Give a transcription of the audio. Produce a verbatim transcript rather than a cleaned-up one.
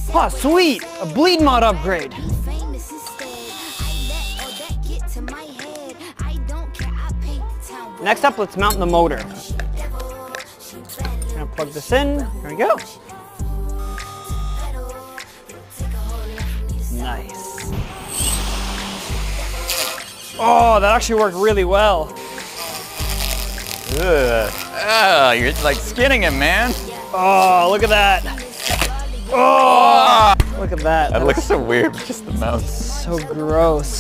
Oh, sweet, a bleed mod upgrade. Next up, let's mount the motor. Gonna plug this in, there we go. Nice. Oh, that actually worked really well. Ugh. Ah, you're like skinning him, man. Oh, look at that. Oh, look at that. That looks so weird with just the mouth. So gross.